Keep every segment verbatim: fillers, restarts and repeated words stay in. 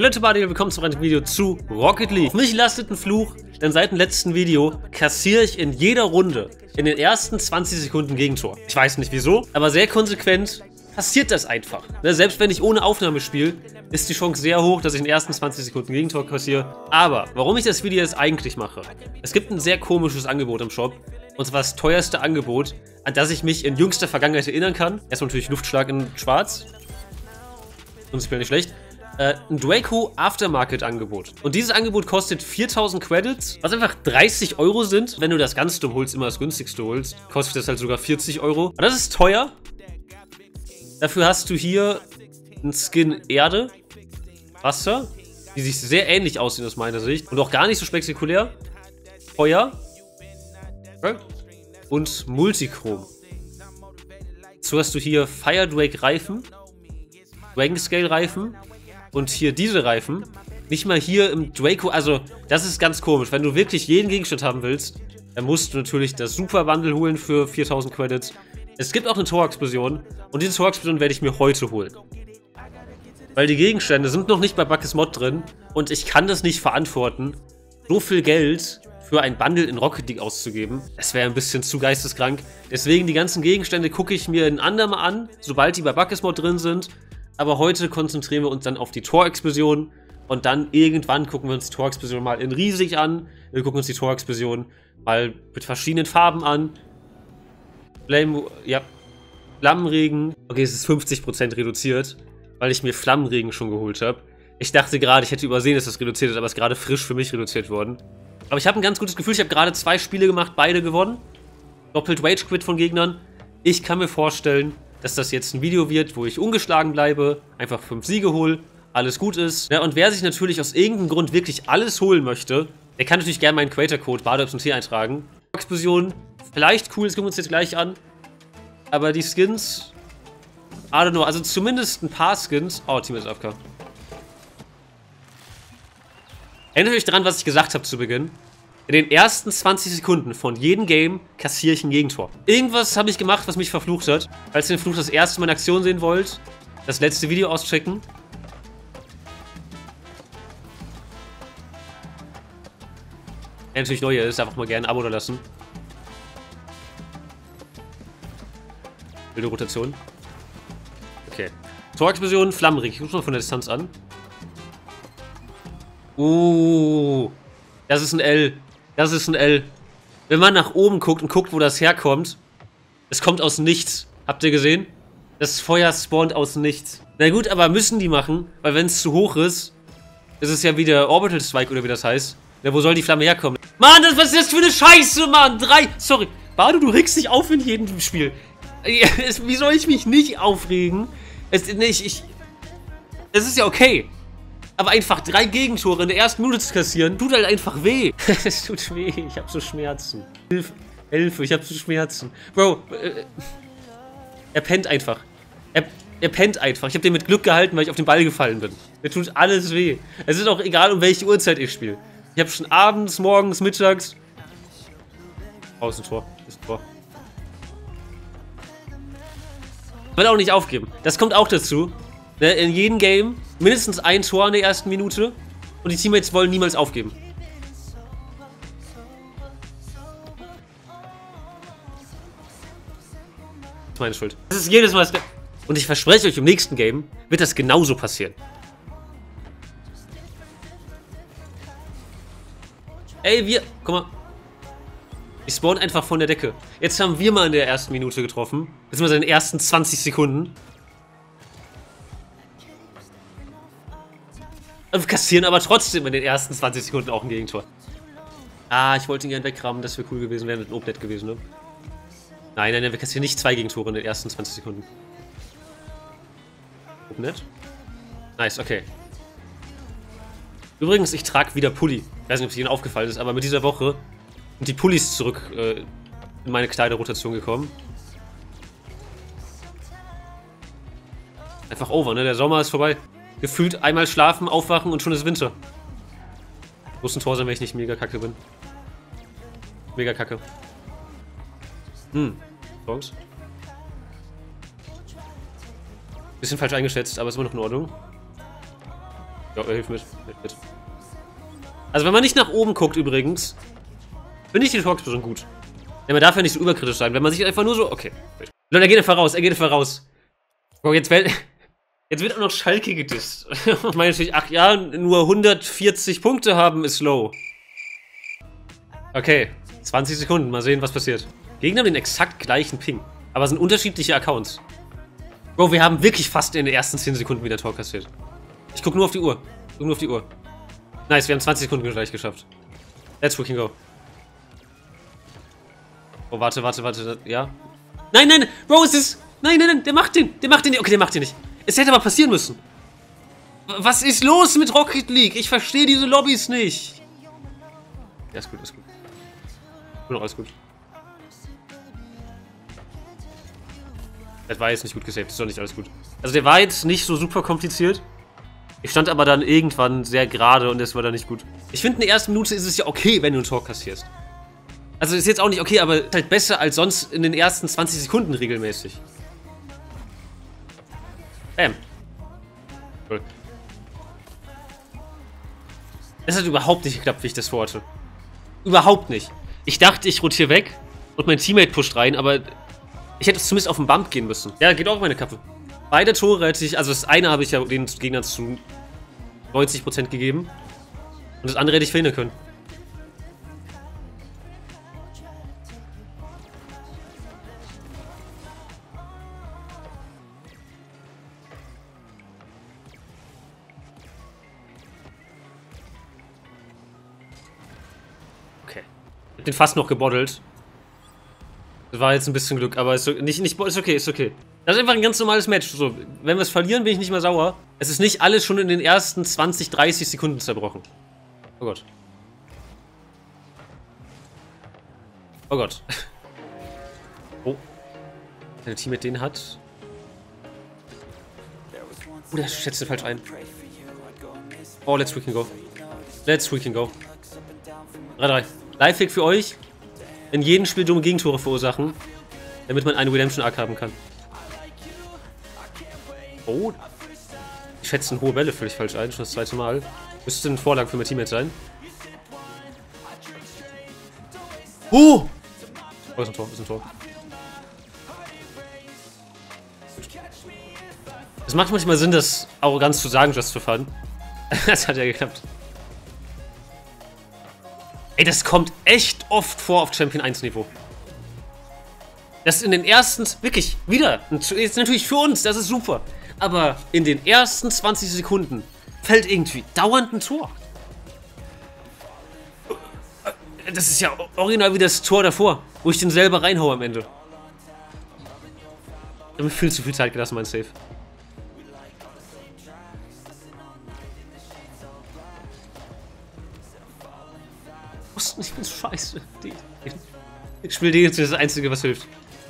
Hallo Leute, willkommen zu einem Video zu Rocket League. Auf mich lastet ein Fluch, denn seit dem letzten Video kassiere ich in jeder Runde in den ersten zwanzig Sekunden Gegentor. Ich weiß nicht wieso, aber sehr konsequent passiert das einfach. Selbst wenn ich ohne Aufnahme spiele, ist die Chance sehr hoch, dass ich in den ersten zwanzig Sekunden Gegentor kassiere. Aber warum ich das Video jetzt eigentlich mache, es gibt ein sehr komisches Angebot im Shop. Und zwar das teuerste Angebot, an das ich mich in jüngster Vergangenheit erinnern kann. Erstmal natürlich Luftschlag in schwarz. Prinzipiell nicht schlecht. Äh, ein Draco Aftermarket Angebot. Und dieses Angebot kostet viertausend Credits, was einfach dreißig Euro sind. Wenn du das Ganze holst, immer das günstigste holst, kostet das halt sogar vierzig Euro. Und das ist teuer. Dafür hast du hier einen Skin Erde, Wasser, die sich sehr ähnlich aussehen aus meiner Sicht. Und auch gar nicht so spektakulär. Feuer. Und Multichrom. So hast du hier Fire Drake Reifen, Dragon Scale Reifen und hier diese Reifen. Nicht mal hier im Draco, also das ist ganz komisch. Wenn du wirklich jeden Gegenstand haben willst, dann musst du natürlich das Super Bundle holen für viertausend Credits. Es gibt auch eine Tor-Explosion und diese Tor-Explosion werde ich mir heute holen. Weil die Gegenstände sind noch nicht bei Buckes Mod drin und ich kann das nicht verantworten, so viel Geld für ein Bundle in Rocket League auszugeben. Das wäre ein bisschen zu geisteskrank. Deswegen die ganzen Gegenstände gucke ich mir ein andermal an, sobald die bei Buckes Mod drin sind. Aber heute konzentrieren wir uns dann auf die Tor-Explosion und dann irgendwann gucken wir uns die Tor-Explosion mal in riesig an. Wir gucken uns die Tor-Explosion mal mit verschiedenen Farben an. Flame, ja, Flammenregen. Okay, es ist fünfzig Prozent reduziert, weil ich mir Flammenregen schon geholt habe. Ich dachte gerade, ich hätte übersehen, dass das reduziert ist, aber es ist gerade frisch für mich reduziert worden. Aber ich habe ein ganz gutes Gefühl, ich habe gerade zwei Spiele gemacht, beide gewonnen. Doppelt Rage Quit von Gegnern. Ich kann mir vorstellen, dass das jetzt ein Video wird, wo ich ungeschlagen bleibe, einfach fünf Siege hole, alles gut ist. Ja, und wer sich natürlich aus irgendeinem Grund wirklich alles holen möchte, der kann natürlich gerne meinen Creator-Code BadeYpsilon T eintragen. Explosion, vielleicht cool, das gucken wir uns jetzt gleich an. Aber die Skins, I don't know, also zumindest ein paar Skins. Oh, Team ist A F K. Erinnert euch daran, was ich gesagt habe zu Beginn. In den ersten zwanzig Sekunden von jedem Game kassiere ich ein Gegentor. Irgendwas habe ich gemacht, was mich verflucht hat. Falls ihr den Fluch das erste Mal in Aktion sehen wollt, das letzte Video auschecken. Wer natürlich neu ist, einfach mal gerne ein Abo da lassen. Wilde Rotation. Okay. Tor-Explosion, Flammenregen. Ich gucke mal von der Distanz an. Uh, das ist ein L. Das ist ein L. Wenn man nach oben guckt und guckt, wo das herkommt, es kommt aus nichts. Habt ihr gesehen? Das Feuer spawnt aus nichts. Na gut, aber müssen die machen, weil wenn es zu hoch ist, ist es ja wieder Orbital Strike oder wie das heißt. Ja, wo soll die Flamme herkommen? Mann, das, was ist das für eine Scheiße, Mann? Drei. Sorry. Bado, du regst dich auf in jedem Spiel. Wie soll ich mich nicht aufregen? Es, nee, ich, ich, es ist ja okay. Aber einfach drei Gegentore in der ersten Minute zu kassieren, tut halt einfach weh. Es tut weh, ich hab so Schmerzen. Hilfe, Hilfe, ich hab so Schmerzen. Bro, äh, er pennt einfach. Er, er pennt einfach. Ich hab den mit Glück gehalten, weil ich auf den Ball gefallen bin. Mir tut alles weh. Es ist auch egal, um welche Uhrzeit ich spiele. Ich hab schon abends, morgens, mittags. Oh, ist ein Tor. Ist ein Tor. Ich will auch nicht aufgeben. Das kommt auch dazu. In jedem Game mindestens ein Tor in der ersten Minute und die Teammates wollen niemals aufgeben. Das ist meine Schuld. Das ist jedes Mal. Und ich verspreche euch, im nächsten Game wird das genauso passieren. Ey, wir... Guck mal. Ich spawn einfach von der Decke. Jetzt haben wir mal in der ersten Minute getroffen. Beziehungsweise in den ersten zwanzig Sekunden. Wir kassieren aber trotzdem in den ersten zwanzig Sekunden auch ein Gegentor. Ah, ich wollte ihn gerne wegrammen, das wäre cool gewesen, wäre ein Oblet gewesen, ne? Nein, nein, nein, wir kassieren nicht zwei Gegentore in den ersten zwanzig Sekunden. Oblet? Nice, okay. Übrigens, ich trage wieder Pulli. Ich weiß nicht, ob es Ihnen aufgefallen ist, aber mit dieser Woche sind die Pullis zurück äh, in meine Kleiderrotation gekommen. Einfach over, ne? Der Sommer ist vorbei. Gefühlt einmal schlafen, aufwachen und schon ist Winter. Muss ein Tor sein, wenn ich nicht mega kacke bin. Mega kacke. Hm. Chance. Bisschen falsch eingeschätzt, aber ist immer noch in Ordnung. Ja, hilf mit. Hilf mit. Also wenn man nicht nach oben guckt übrigens, finde ich die Talks schon gut. Ja, man darf ja nicht so überkritisch sein, wenn man sich einfach nur so, okay. Leute, er geht einfach raus, er geht einfach raus. Oh, jetzt, wird, jetzt wird auch noch Schalke gedisst. Und meine natürlich, ach ja, nur hundertvierzig Punkte haben ist low. Okay, zwanzig Sekunden, mal sehen, was passiert. Gegner haben den exakt gleichen Ping, aber es sind unterschiedliche Accounts. Bro, wir haben wirklich fast in den ersten zehn Sekunden wieder Tor kassiert. Ich guck nur auf die Uhr. Ich guck nur auf die Uhr. Nice, wir haben zwanzig Sekunden gleich geschafft. Let's freaking go. Oh, warte, warte, warte. Ja? Nein, nein, Bro, es ist... Nein, nein, nein, der macht den. Der macht den nicht. Okay, der macht den nicht. Es hätte aber passieren müssen. Was ist los mit Rocket League? Ich verstehe diese Lobbys nicht. Ja, ist gut, ist gut. Nur noch alles gut. Das war jetzt nicht gut gesaved, ist doch nicht alles gut. Also der war jetzt nicht so super kompliziert. Ich stand aber dann irgendwann sehr gerade und das war dann nicht gut. Ich finde, in der ersten Minute ist es ja okay, wenn du ein Tor kassierst. Also ist jetzt auch nicht okay, aber halt besser als sonst in den ersten zwanzig Sekunden regelmäßig. Bam. Cool. Das hat überhaupt nicht geklappt, wie ich das vorhatte. Überhaupt nicht. Ich dachte, ich rotiere weg und mein Teammate pusht rein, aber ich hätte zumindest auf den Bump gehen müssen. Ja, geht auch meine Kappe. Beide Tore hätte ich, also das eine habe ich ja den Gegnern zu neunzig Prozent gegeben. Und das andere hätte ich verhindern können. Okay. Ich hab den fast noch gebottelt. Das war jetzt ein bisschen Glück, aber ist, nicht, nicht, ist okay, ist okay. Das ist einfach ein ganz normales Match. So, wenn wir es verlieren, bin ich nicht mehr sauer. Es ist nicht alles schon in den ersten zwanzig, dreißig Sekunden zerbrochen. Oh Gott. Oh Gott. Oh. Wenn der Teammate den hat. Oh, der schätzt den falsch ein. Oh, let's freaking go. Let's freaking go. drei drei. Lifehack für euch. In jedem Spiel dumme Gegentore verursachen, damit man einen Redemption-Arc haben kann. Oh. Ich schätze hohe Bälle völlig falsch ein, schon das zweite Mal. Müsste eine Vorlage für mein Teammate sein. Oh! Oh, ist ein Tor, ist ein Tor. Es macht manchmal Sinn, das arrogant zu sagen, just for fun. Das hat ja geklappt. Ey, das kommt echt oft vor auf Champion eins Niveau. Das in den ersten, wirklich, wieder, jetzt natürlich für uns, das ist super. Aber in den ersten zwanzig Sekunden fällt irgendwie dauernd ein Tor. Das ist ja original wie das Tor davor, wo ich den selber reinhaue am Ende. Ich habe mir viel zu viel Zeit gelassen, mein Save. Ich bin scheiße. Ich spiele den jetzt, das ist das Einzige, was hilft.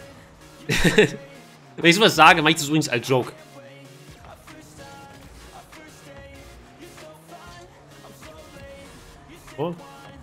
Wenn ich sowas sage, mache ich das übrigens als Joke. Oh.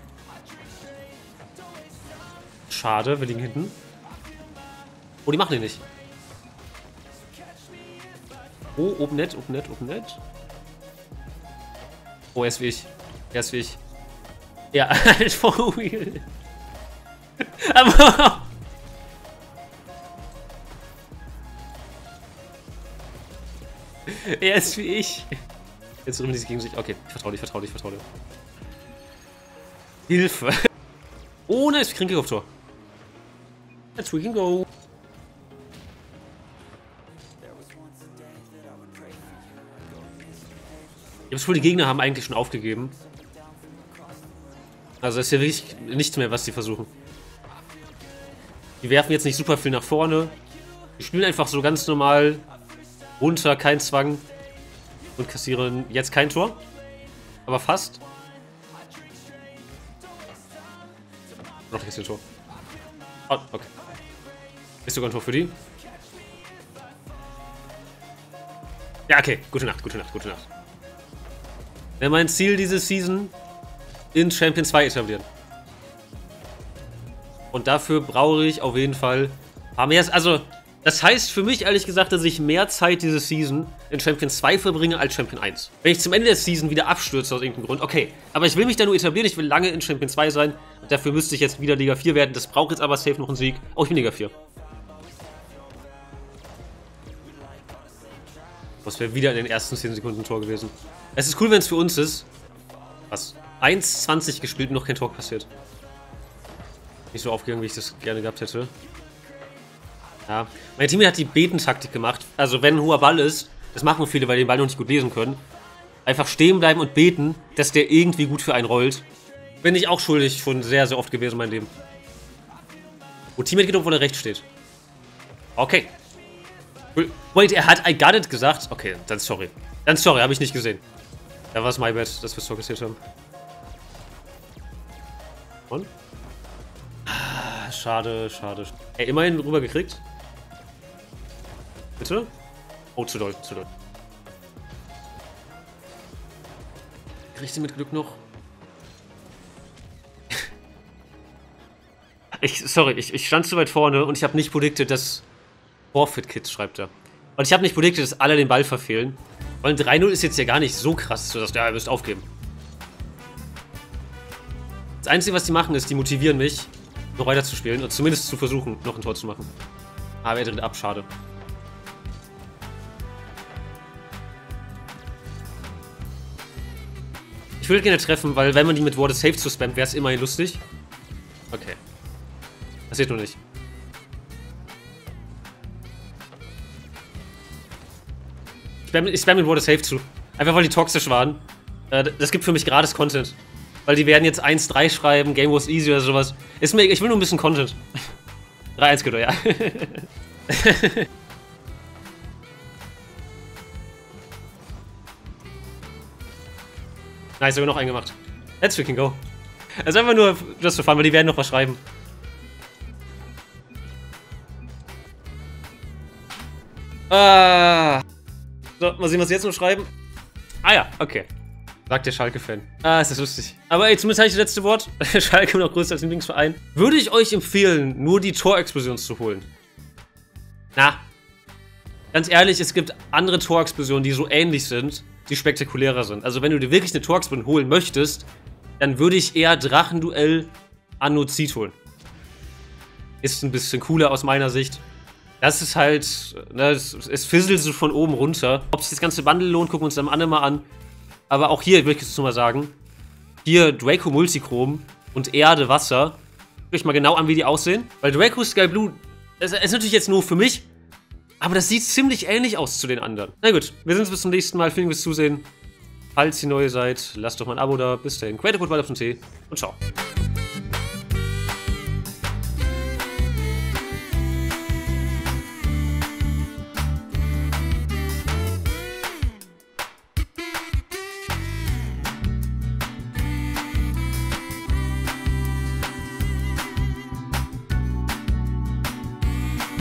Schade, wir liegen hinten. Oh, die machen den nicht. Oh, oben nett, oben nett, oben nett. Oh, er ist wie ich. Er ist wie ich. Ja, halt for real. Aber... Er ist wie ich. Jetzt rühmen die sich gegen sich. Okay, ich vertraue dir, ich vertraue dir, ich vertraue dir. Hilfe. Oh, nice, wir kriegen Kick auf Tor. Let's we can go. Ich habe das Gefühl, die Gegner haben eigentlich schon aufgegeben. Also ist ja wirklich nichts mehr, was sie versuchen. Die werfen jetzt nicht super viel nach vorne. Die spielen einfach so ganz normal runter, kein Zwang. Und kassieren jetzt kein Tor. Aber fast. Noch nicht ein Tor. Oh, okay. Ist sogar ein Tor für die. Ja, okay. Gute Nacht, gute Nacht, gute Nacht. Wäre mein Ziel diese Season in Champion zwei etablieren. Und dafür brauche ich auf jeden Fall ein paar mehr. Also, Das heißt für mich ehrlich gesagt, dass ich mehr Zeit diese Season in Champion zwei verbringe als Champion eins. Wenn ich zum Ende der Season wieder abstürze aus irgendeinem Grund, okay. Aber ich will mich da nur etablieren, ich will lange in Champion zwei sein. Und dafür müsste ich jetzt wieder Liga vier werden. Das braucht jetzt aber safe noch einen Sieg. Oh, ich bin Liga vier. Das wäre wieder in den ersten zehn Sekunden ein Tor gewesen. Es ist cool, wenn es für uns ist. Was? eins zwanzig gespielt und noch kein Tor passiert. Nicht so aufgegangen, wie ich das gerne gehabt hätte. Ja. Mein Team hat die Betentaktik gemacht. Also wenn ein hoher Ball ist, das machen viele, weil die den Ball noch nicht gut lesen können. Einfach stehen bleiben und beten, dass der irgendwie gut für einen rollt. Bin ich auch schuldig schon sehr, sehr oft gewesen in meinem Leben. Wo Teammate geht, obwohl er rechts steht. Okay. Wait, er hat I got it gesagt? Okay, dann sorry. Dann sorry, habe ich nicht gesehen. Da war es my bad, dass wir es vorgesehen haben. Und? Ah, schade, schade. Ey, immerhin rüber gekriegt. Bitte? Oh, zu doll, zu doll. Kriegst du mit Glück noch? Ich, sorry, ich, ich stand zu weit vorne und ich habe nicht predicted, dass Forfeit Kids, schreibt er. Und ich habe nicht predicted, dass alle den Ball verfehlen. Weil ein drei null ist jetzt ja gar nicht so krass, dass du, ja, ihr müsst aufgeben. Das Einzige, was die machen, ist, die motivieren mich, noch weiter zu spielen und zumindest zu versuchen, noch ein Tor zu machen. Aber er dreht ab, schade. Ich würde gerne treffen, weil wenn man die mit Ward is Safe zu spammt, wäre es immerhin lustig. Okay. Passiert nur nicht. Ich spam, ich spam mit Ward is Safe zu. Einfach weil die toxisch waren. Das gibt für mich gratis Content. Weil die werden jetzt eins drei schreiben, Game was easy oder sowas. Ist mir, ich will nur ein bisschen Content. drei eins geht doch, ja. Nice, sogar noch einen gemacht. Let's freaking go. Also einfach nur just for fun, weil die werden noch was schreiben. Ah. So, mal sehen, was sie jetzt noch schreiben. Ah ja, okay. Sagt der Schalke-Fan. Ah, ist das lustig. Aber ey, zumindest habe ich das letzte Wort. Schalke noch größer als Lieblingsverein. Würde ich euch empfehlen, nur die Torexplosion zu holen? Na. Ganz ehrlich, es gibt andere Torexplosionen, die so ähnlich sind, die spektakulärer sind. Also wenn du dir wirklich eine Torexplosion holen möchtest, dann würde ich eher Drachenduell Anozid holen. Ist ein bisschen cooler aus meiner Sicht. Das ist halt, ne, es, es fisselt so von oben runter. Ob sich das ganze Bundle lohnt, gucken wir uns dann am Ende mal an. Aber auch hier, will ich jetzt nur mal sagen, hier Draco Multichrom und Erde Wasser. Guck ich mal genau an, wie die aussehen. Weil Draco Sky Blue, das ist natürlich jetzt nur für mich, aber das sieht ziemlich ähnlich aus zu den anderen. Na gut, wir sehen uns bis zum nächsten Mal. Vielen Dank fürs Zusehen. Falls ihr neu seid, lasst doch mal ein Abo da. Bis dahin, Creative Football und ciao.